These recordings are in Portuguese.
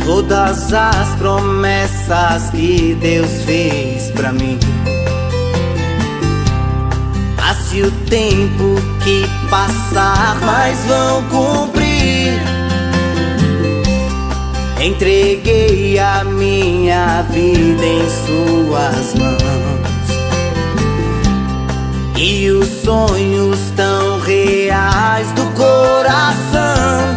todas as promessas que Deus fez pra mim. Passe o tempo que passar, mas vão cumprir. Entreguei a minha vida em suas mãos, e os sonhos tão reais do coração.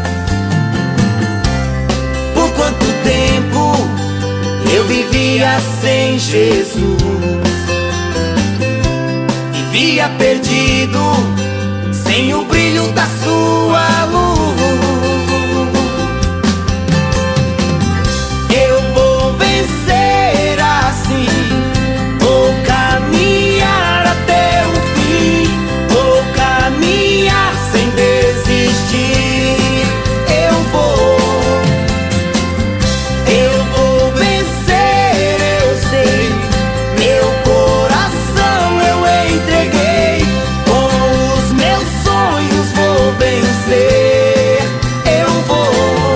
Por quanto tempo eu vivia sem Jesus, vivia perdido, sem o brilho da sua luz. Eu vou vencer assim, vou caminhar até o fim, vou caminhar sem desistir. Eu vou vencer, eu sei. Meu coração eu entreguei, com os meus sonhos vou vencer. Eu vou.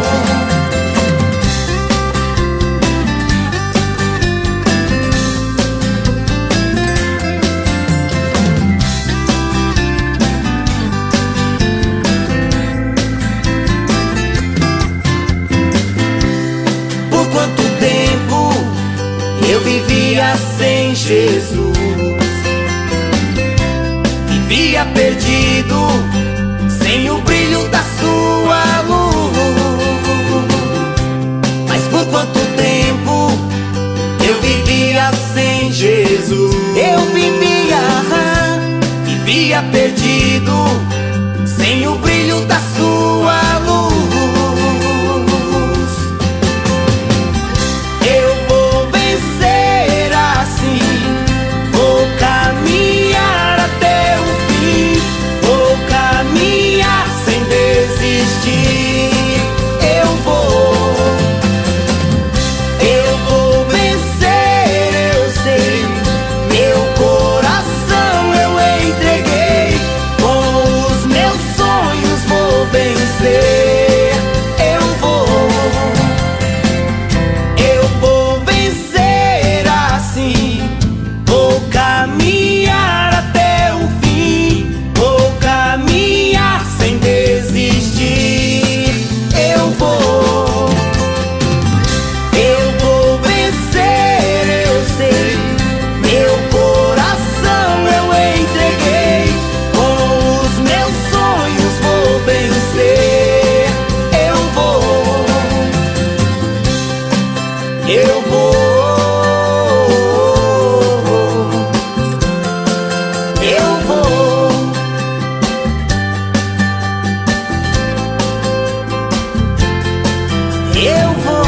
Por quanto tempo eu vivia sem Jesus, vivia perdido, sem o brilho da sua luz. Mas por quanto tempo eu vivia sem Jesus? Eu vivia perdido, sem o brilho da sua luz. Eu vou vencer assim, vou caminhar até o fim, vou caminhar sem desistir. Eu vou vencer, eu sei. Meu coração eu entreguei, com os meus sonhos vou vencer. Eu vou vencer assim, vou caminhar até o fim, vou caminhar sem desistir. Eu vou vencer, eu sei. Meu coração eu entreguei, com os meus sonhos vou vencer. Eu vou. Eu vou.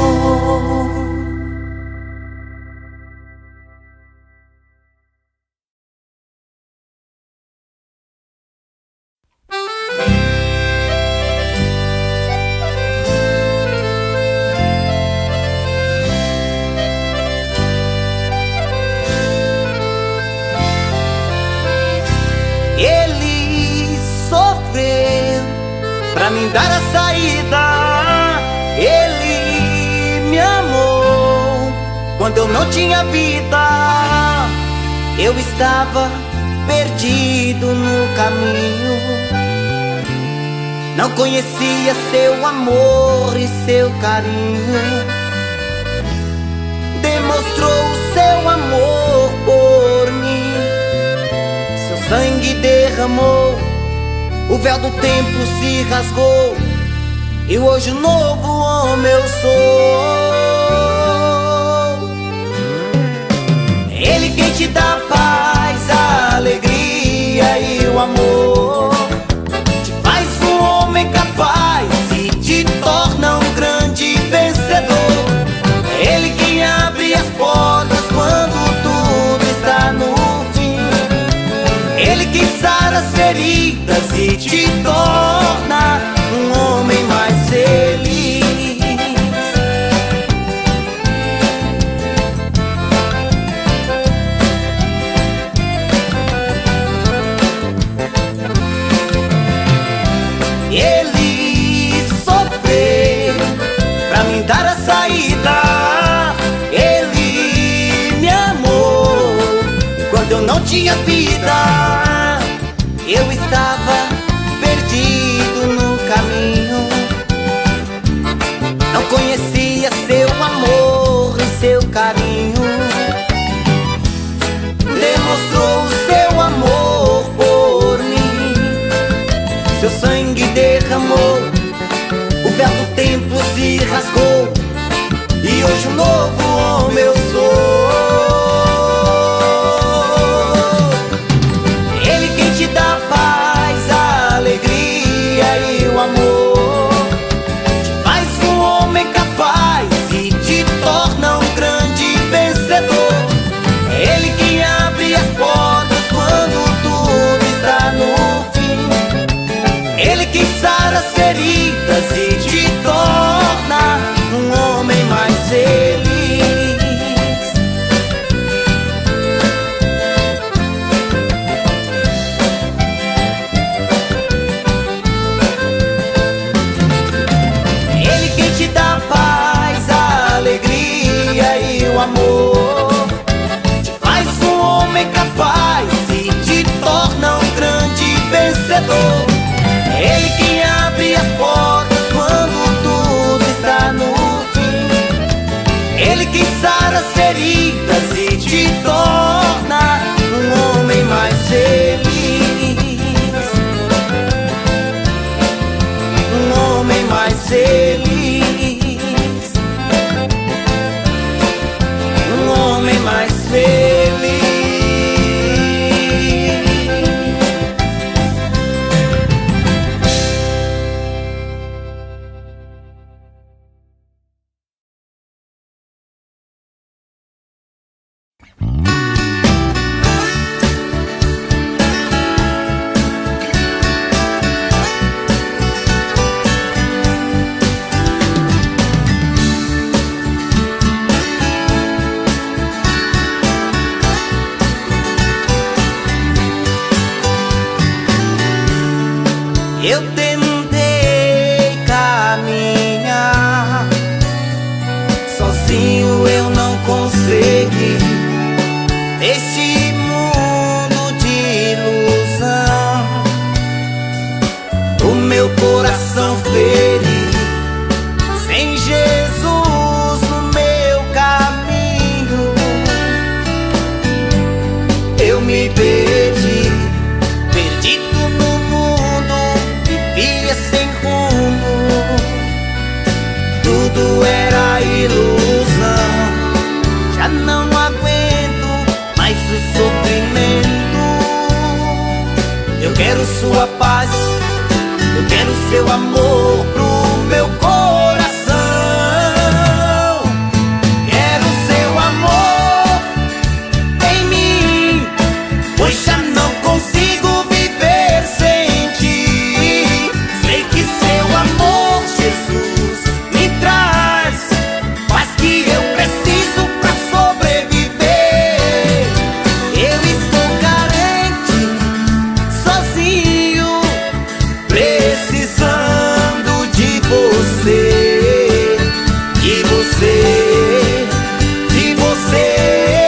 Ele sofreu pra me dar a saída. Ele me amou quando eu não tinha vida. Eu estava perdido no caminho, não conhecia seu amor e seu carinho. Demonstrou o seu amor por mim, seu sangue derramou, o véu do templo se rasgou, e hoje um novo homem eu sou. Ele quem te dá paz, a alegria e o amor, te faz um homem capaz e te torna um grande vencedor. Ele quem abre as portas quando tudo está no fim, ele quem sara as feridas e te torna um homem mais feliz. Ele sofreu pra me dar a eu não tinha vida, eu estava perdido no caminho. Não conhecia seu amor e seu carinho. Demonstrou o seu amor por mim, seu sangue derramou, o véu do templo se rasgou, e hoje um novo homem eu sou. Ele quem te dá paz, a alegria e o amor, te faz um homem capaz e te torna um grande vencedor. É Ele quem abre as portas quando tudo está no fim. Ele quem sara as feridas e te torna um homem mais feliz. Ele quem te dá paz, a alegria e o amor, te faz um homem capaz e te torna um grande vencedor. É Ele quem abre as portas quando tudo está no fim. Ele quem sara as feridas e te torna um homem mais feliz. Um homem mais feliz. Um homem mais feliz. Eu tentei caminhar sozinho, eu não consegui. Neste mundo de ilusão, o meu coração feri. Sem Jesus no meu caminho, eu me perdi. Perdido no mundo, vivia sem rumo, tudo era ilusão. Já não aguento mais o sofrimento. Eu quero sua paz, eu quero seu amor pro meu coração. Quero seu amor em mim, pois já não consigo viver sem ti. Sei que seu amor, Jesus, me traz paz que eu preciso pra sobreviver. Eu estou carente, sozinho, precisando de você, de você, de você.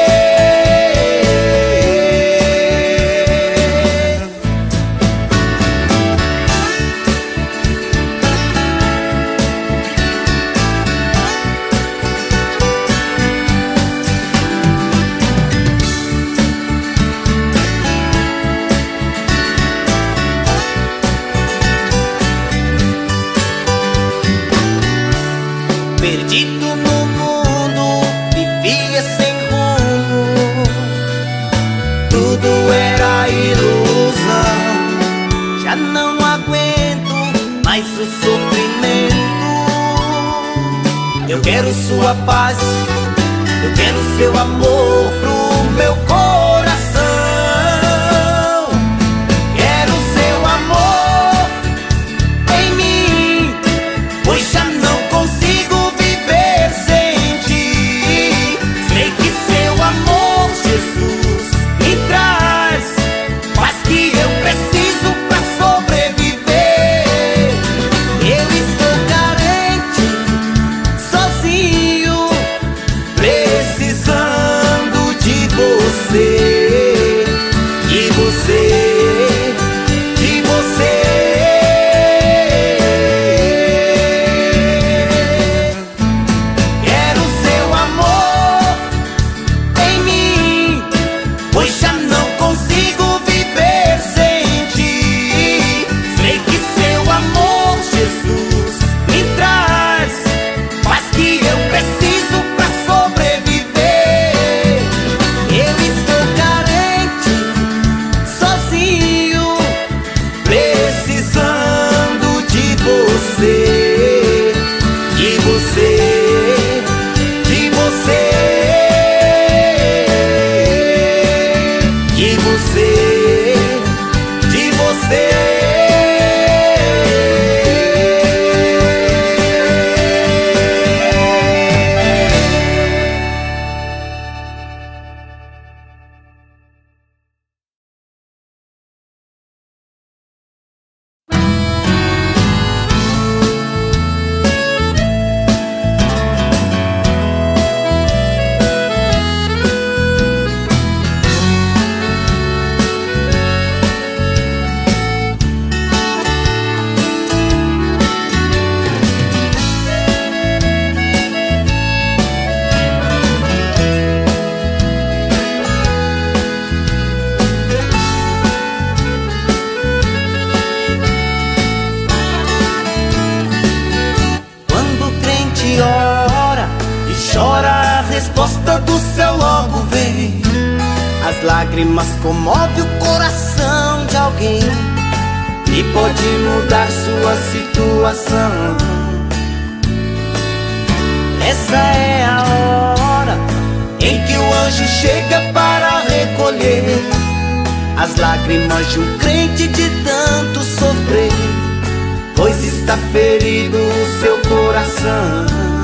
Perdido no mundo, vivia sem rumo, tudo era ilusão. Já não aguento mais o sofrimento. Eu quero sua paz, eu quero seu amor pro meu coração. Quero seu amor em mim, pois já não consigo viver sem ti. Sei que seu amor, Jesus, me traz paz que eu preciso pra sobreviver. Eu estou carente, sozinho, precisando de você. resposta do céu logo vem. As lágrimas comovem o coração de alguém e pode mudar sua situação. Essa é a hora em que o anjo chega para recolher as lágrimas de um crente de tanto sofrer, pois está ferido o seu coração.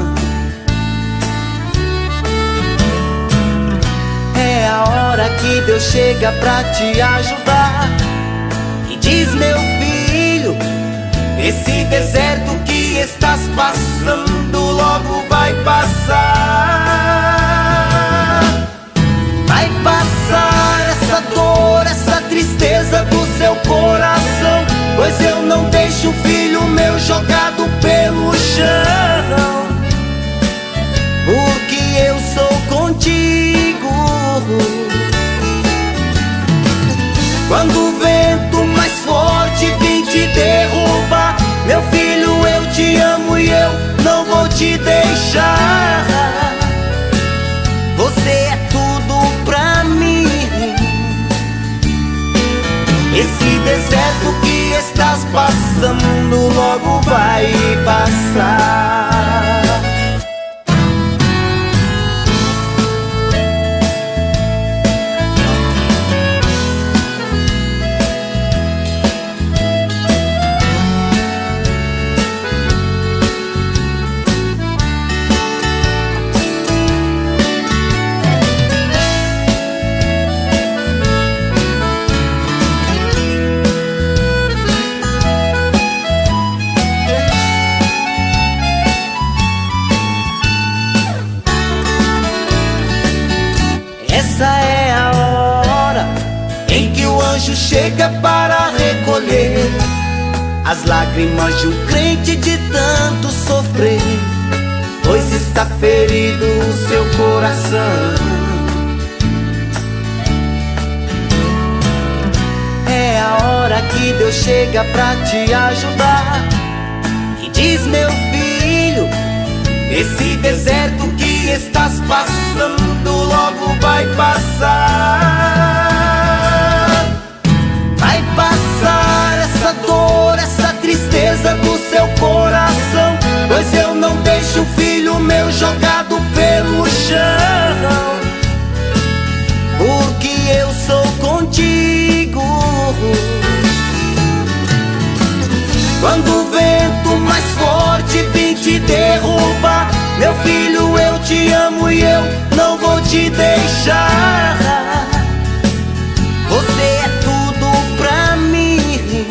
É a hora que Deus chega pra te ajudar e diz: meu filho, esse deserto que estás passando logo vai passar. Vai passar essa dor, essa tristeza do seu coração, pois eu não deixo o filho meu jogado pelo chão, porque eu sou contigo. Quando o vento mais forte vem te derrubar, meu filho, eu te amo e eu não vou te deixar. Você é tudo pra mim. Esse deserto que estás passando logo vai passar. Essa é a hora em que o anjo chega para recolher as lágrimas de um crente de tanto sofrer, pois está ferido o seu coração. É a hora que Deus chega pra te ajudar e diz: meu filho, esse deserto que estás passando logo vai passar. Vai passar essa dor, essa tristeza do seu coração, pois eu não deixo o filho meu jogado pelo chão, porque eu sou contigo. Quando o vento mais forte vem te derrubar, meu filho, eu te amo e eu não vou te deixar. Você é tudo pra mim.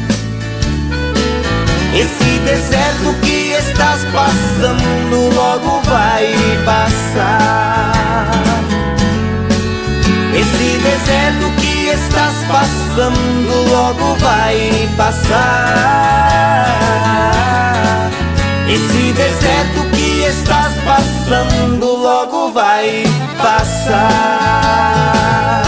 Esse deserto que estás passando logo vai passar. Esse deserto que estás passando logo vai passar. Esse deserto que estás passando logo vai passar.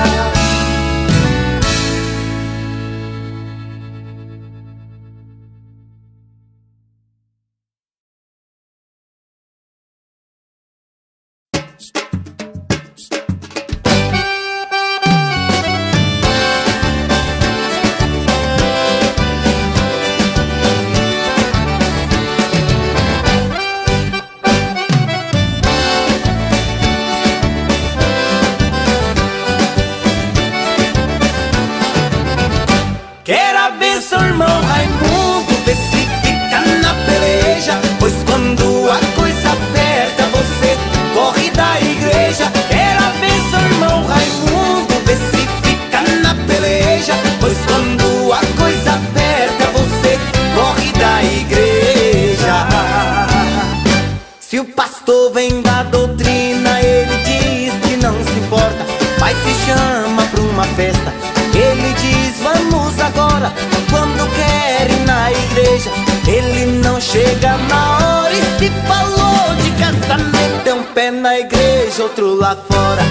Se o pastor vem da doutrina, ele diz que não se importa, mas se chama pra uma festa, ele diz vamos agora, quando quer ir na igreja. Ele não chega na hora, e se falou de casamento, é um pé na igreja, outro lá fora.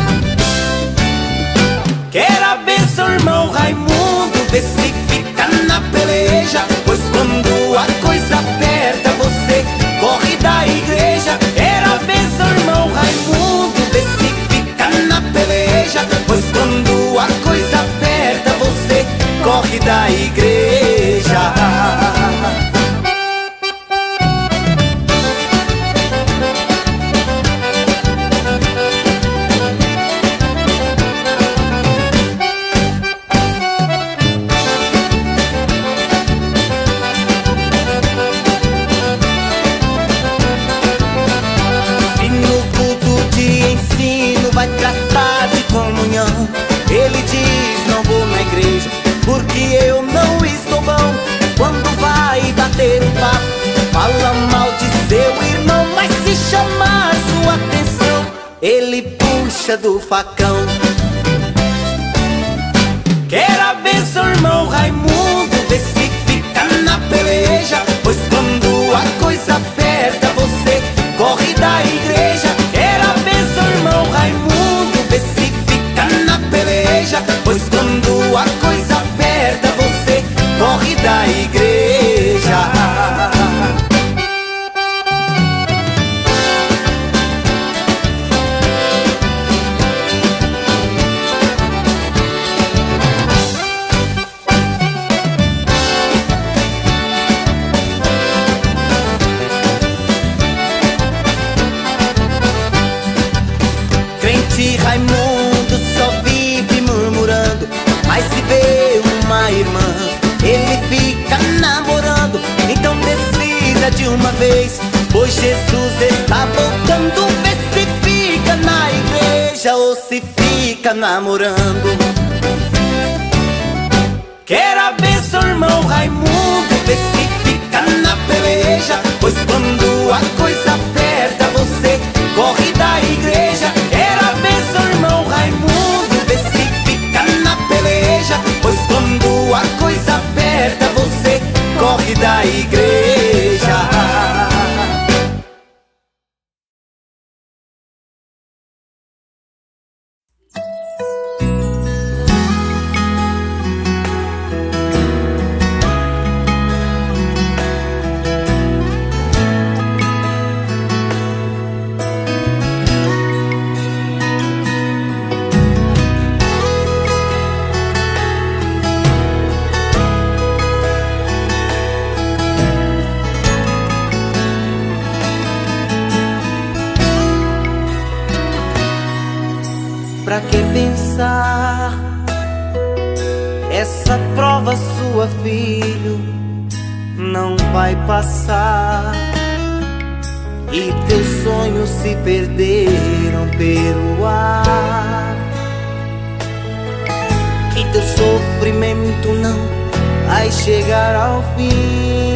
Quer a bênção, irmão Raimundo, vê se fica na peleja, pois quando a coisa aperta, você corre da igreja. Quer a bênção, irmão Raimundo, ele puxa do facão. Quero a benção, irmão Raimundo, vê se fica na peleja, pois quando a coisa aperta você corre da igreja. Quero a benção, irmão Raimundo, vê se fica na peleja, pois quando a coisa aperta você corre da igreja. Crente Raimundo só vive murmurando, mas se vê uma irmã, ele fica namorando. Então decida de uma vez, pois Jesus está voltando. Vê se fica na igreja ou se fica namorando. Quero a benção, irmão Raimundo, vê se fica na peleja, pois quando a coisa aperta você corre da igreja. Quero a benção, irmão Raimundo, vê se fica na peleja, pois quando a coisa aperta você corre da igreja. Pra que pensar essa prova, sua filho, não vai passar, e teus sonhos se perderam pelo ar, que teu sofrimento não vai chegar ao fim.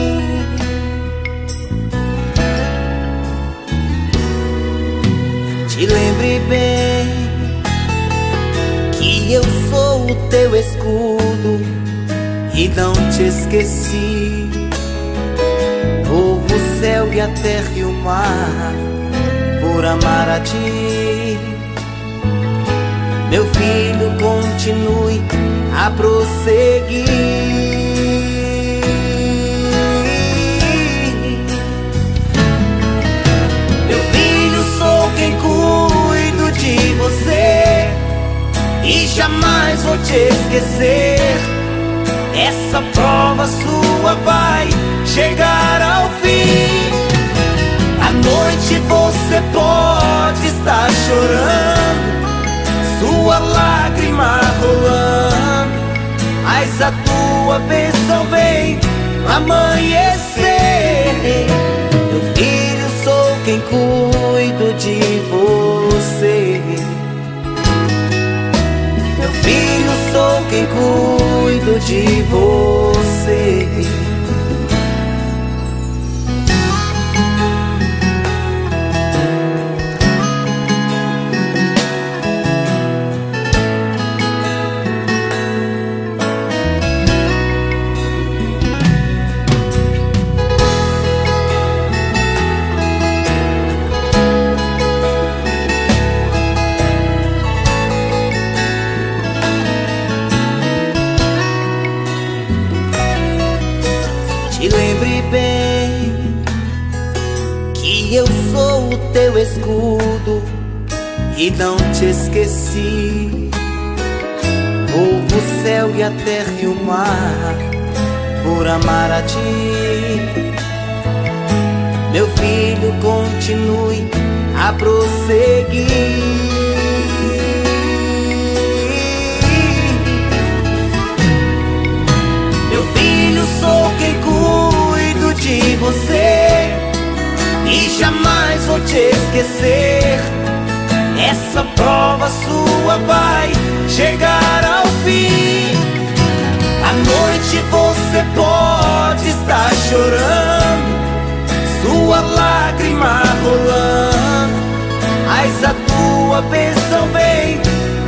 Te lembre bem que eu sou o teu escudo e não te esqueci. Como o céu e a terra e o mar, por amar a ti. Meu filho, continue a prosseguir. Meu filho, sou quem cuido de você e jamais vou te esquecer. Essa prova sua vai chegar ao fim. À noite você pode estar chorando, sua lágrima rolando, mas a tua bênção vem no amanhecer. Meu filho, sou quem cuido de você. Meu filho, sou quem cuido de você. Te lembre bem que eu sou o teu escudo e não te esqueci. Como o céu e a terra e o mar, por amar a ti. Meu filho, continue a prosseguir. Meu filho, sou quem cuido de você e jamais vou te esquecer. Essa prova sua vai chegar ao fim. À noite você pode estar chorando, sua lágrima rolando, mas a tua bênção vem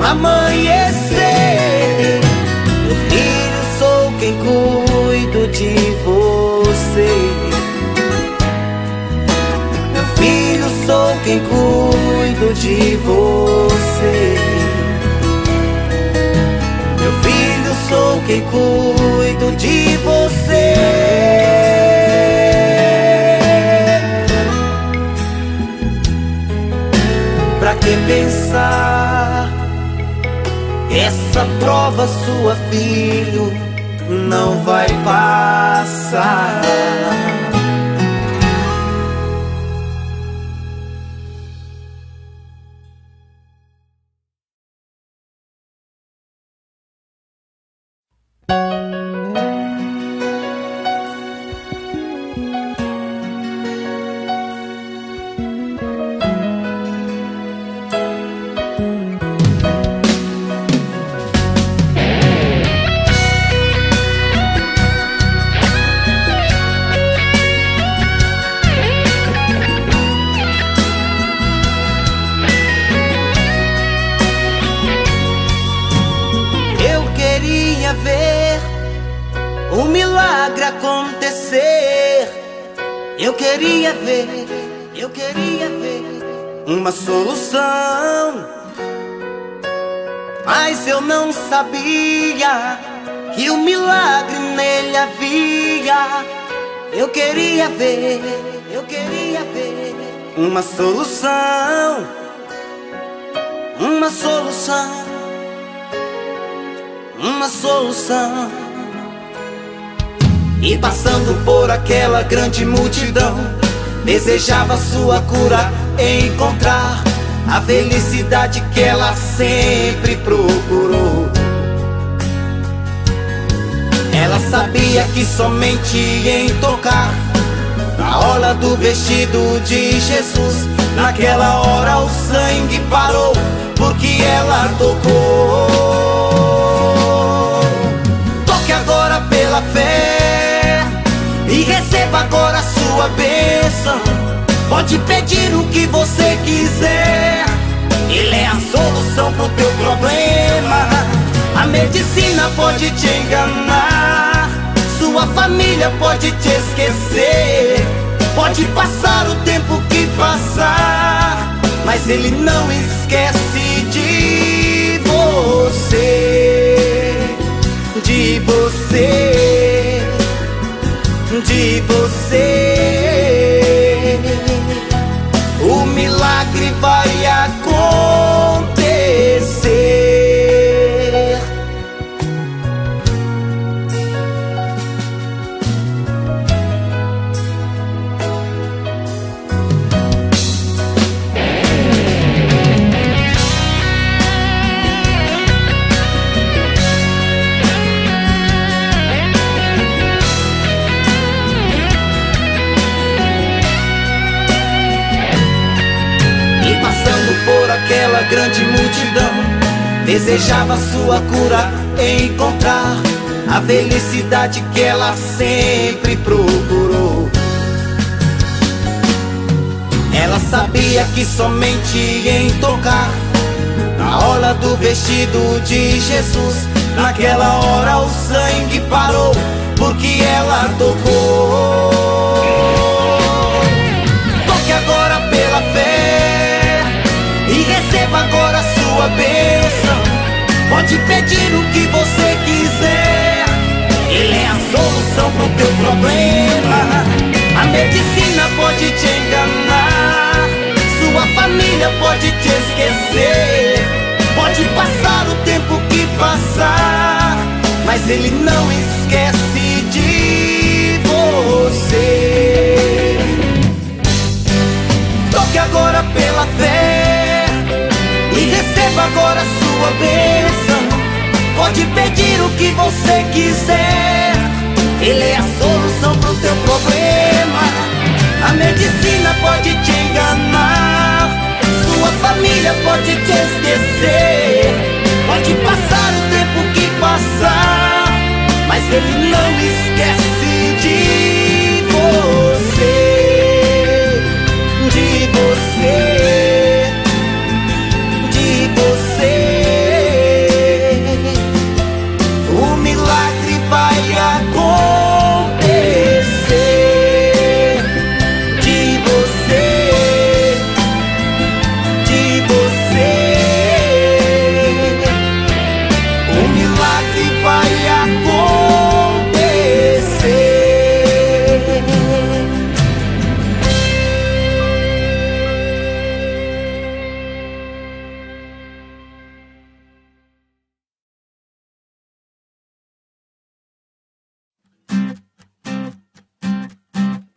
amanhecer. Meu filho, sou quem cuido de você. Meu filho, sou quem cuido de você. Meu filho, sou quem cuido de você. Pra que pensar? Essa prova sua, filho, não vai passar. Ver um milagre acontecer. Eu queria ver uma solução, mas eu não sabia que o milagre nele havia. Eu queria ver uma solução, uma solução. Uma solução. E passando por aquela grande multidão, desejava sua cura, encontrar a felicidade que ela sempre procurou. Ela sabia que somente em tocar na orla do vestido de Jesus, naquela hora o sangue parou, porque ela tocou. Agora pela fé e receba agora a sua bênção. Pode pedir o que você quiser, Ele é a solução pro teu problema. A medicina pode te enganar, sua família pode te esquecer, pode passar o tempo que passar, mas Ele não esquece de você. De você, de você, o milagre vai acontecer. Por aquela grande multidão, desejava sua cura, encontrar a felicidade que ela sempre procurou. Ela sabia que somente em tocar na orla do vestido de Jesus, naquela hora o sangue parou, porque ela tocou. Toque agora pela fé e receba agora a sua bênção. Pode pedir o que você quiser, Ele é a solução pro teu problema. A medicina pode te enganar, sua família pode te esquecer, pode passar o tempo que passar, mas Ele não esquece de você. Toque agora pela fé e receba agora a sua bênção. Pode pedir o que você quiser, Ele é a solução pro teu problema. A medicina pode te enganar, sua família pode te esquecer, pode passar o tempo que passar, mas Ele não esquece de você. De você,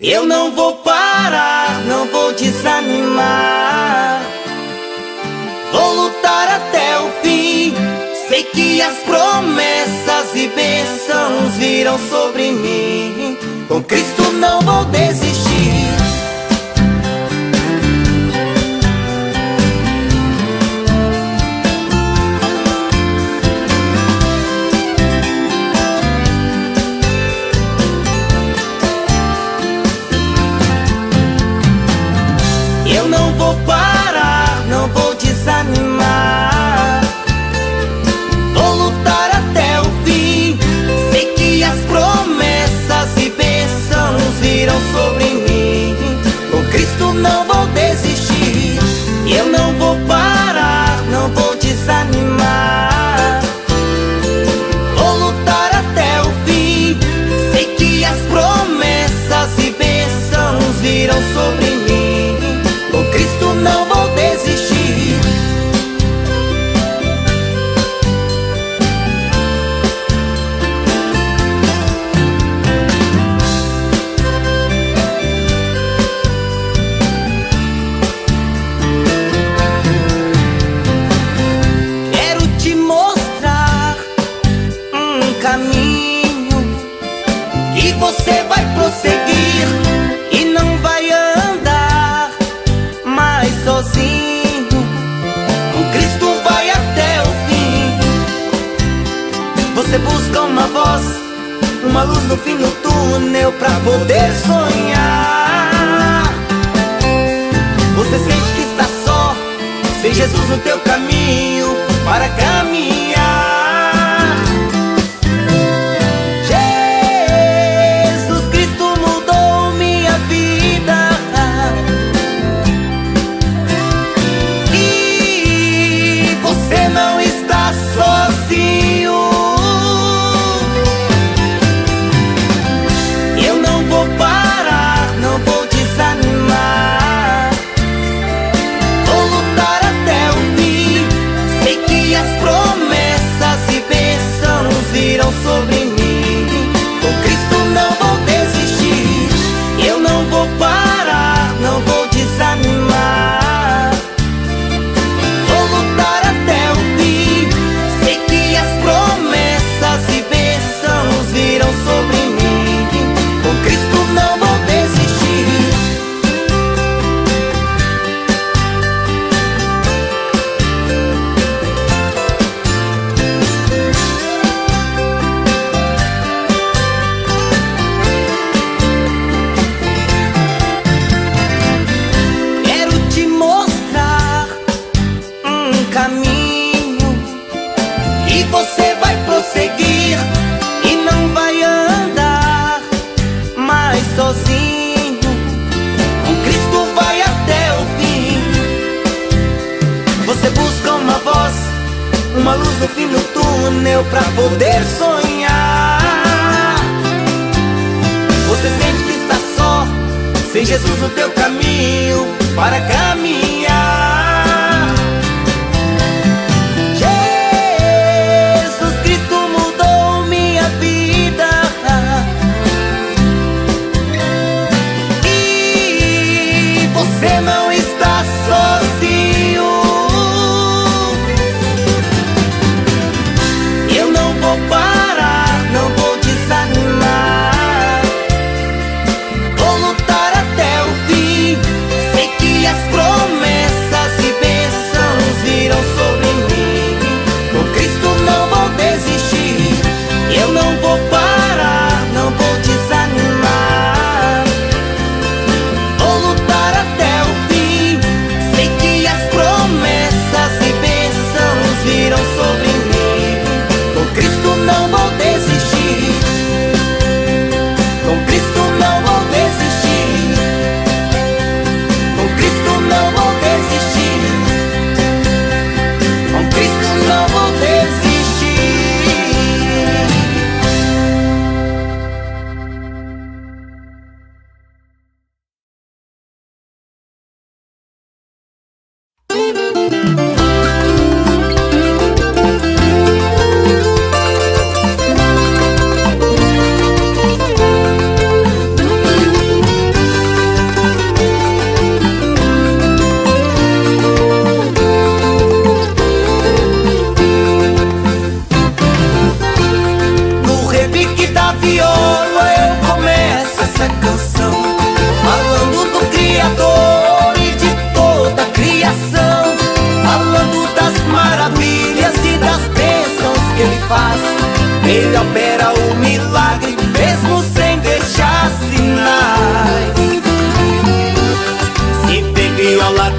Eu não vou parar, não vou desanimar. Vou lutar até o fim. Sei que as promessas e bênçãos virão sobre mim. Com Cristo não vou desistir. Eu não vou parar, não vou desanimar. Vou lutar até o fim. Sei que as promessas e bênçãos virão sobre mim. Com Cristo não vou desistir. Eu não vou parar, não vou desanimar. Vou lutar até o fim. Sei que as promessas e bênçãos virão sobre mim. Com Cristo não vou desistir. Quero te mostrar um caminho que você vai prosseguir e não vai andar mais sozinho. Com Cristo vai até o fim. Você busca uma voz, uma luz no fim do túnel pra poder sonhar. Você sente que está só, sem Jesus no teu caminho para caminhar. Jesus Cristo mudou minha vida. E você não está sozinho. Eu não vou parar, não vou desanimar. Vou lutar até o fim. Sei que as promessas e bênçãos virão sobre mim. Com Cristo não vou desistir. Eu não vou parar, não vou desanimar. Vou lutar até o fim. Sei que as promessas e bênçãos virão sobre mim. Com Cristo não vou desistir. Quero te mostrar um caminho e você vai prosseguir e não vai andar mais sozinho. Com Cristo vai até o fim. Você busca uma voz, uma luz no fim do túnel pra poder sonhar. Você sente que está só, sem Jesus no teu caminho para caminhar. Jesus Cristo mudou minha vida. E você não está sozinho. Eu não vou parar, não vou desanimar. Vou lutar até o fim. Sei que as promessas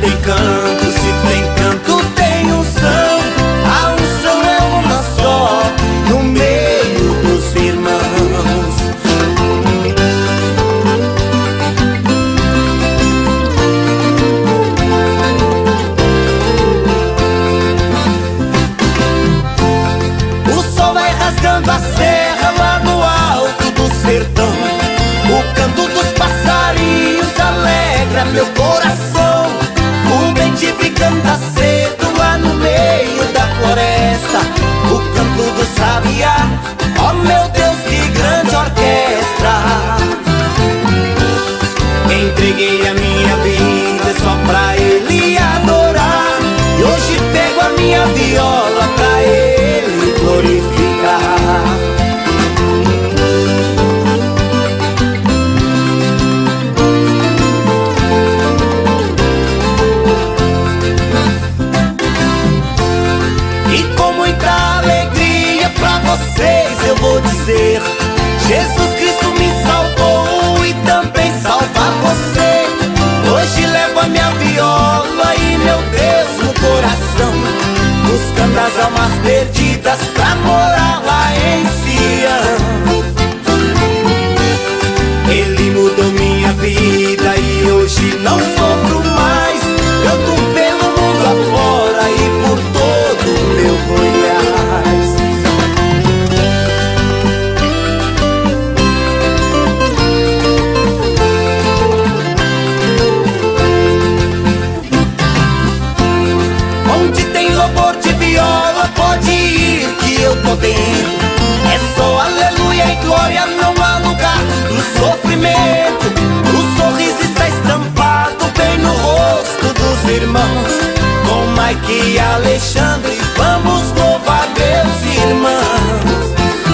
tem canto, se tem canto tem unção. A unção é uma só no meio dos irmãos. O sol vai rasgando a serra lá no alto do sertão. O canto dos passarinhos alegra meu coração. O bem-te-vi canta cedo lá no meio da floresta. O canto do sabiá, ó meu Deus, que grande orquestra. Entreguei a minha vida só pra Ele adorar. E hoje pego a minha viola pra Ele glorificar. Vocês eu vou dizer: Jesus Cristo me salvou e também salva você. Hoje levo a minha viola e meu Deus no coração, buscando as almas perdidas pra morar lá em Sião. Ele mudou minha vida e hoje não sofro mais. Canto pelo mundo afora e por todo o meu Goiás. Pode ir que eu tô dentro. É só aleluia e glória, não há lugar pro sofrimento. O sorriso está estampado bem no rosto dos irmãos. Com Mike e Alexandre vamos louvar meus irmãos.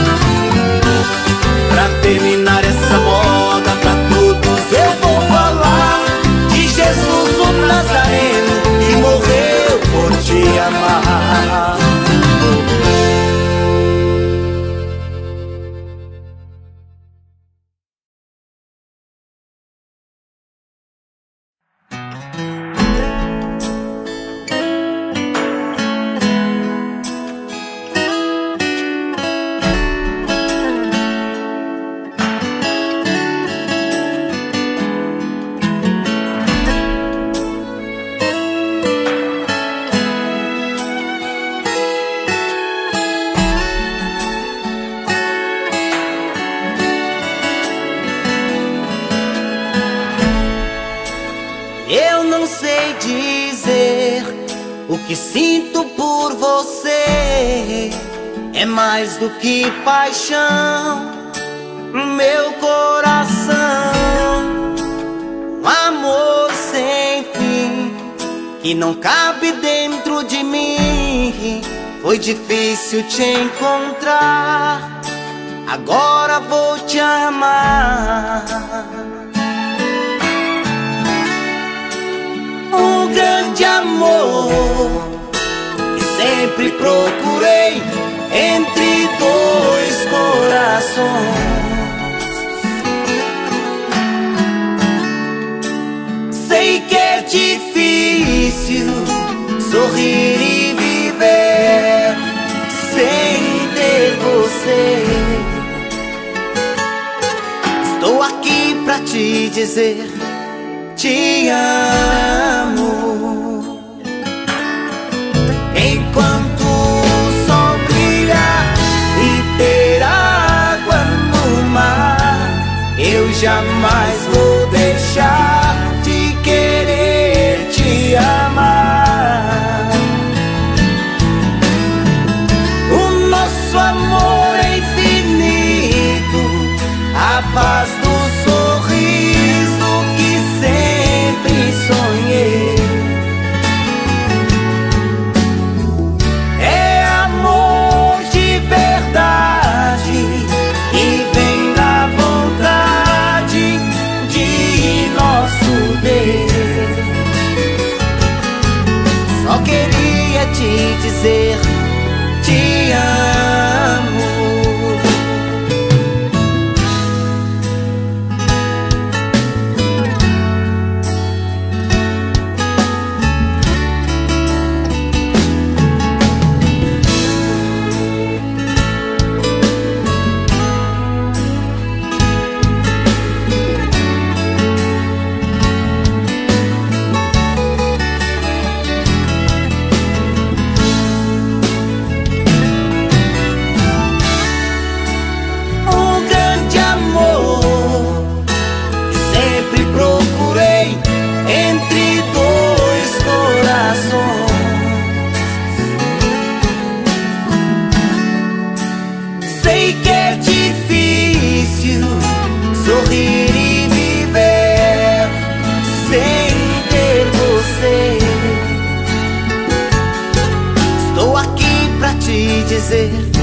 Pra terminar essa moda, pra todos eu vou falar de Jesus o Nazareno que morreu por te amar. Eu não sei dizer o que sinto por você. É mais do que paixão, meu coração. Um amor sem fim que não cabe dentro de mim. Foi difícil te encontrar, agora vou te amar. Um grande amor que sempre procurei entre dois corações. Sei que é difícil sorrir e viver sem ter você. Estou aqui pra te dizer: te amo. Enquanto o sol brilhar e ter água no mar, eu jamais vou deixar de querer te amar. O nosso amor é infinito, a paz do sorriso que sempre sonhei. É amor de verdade que vem da vontade dizer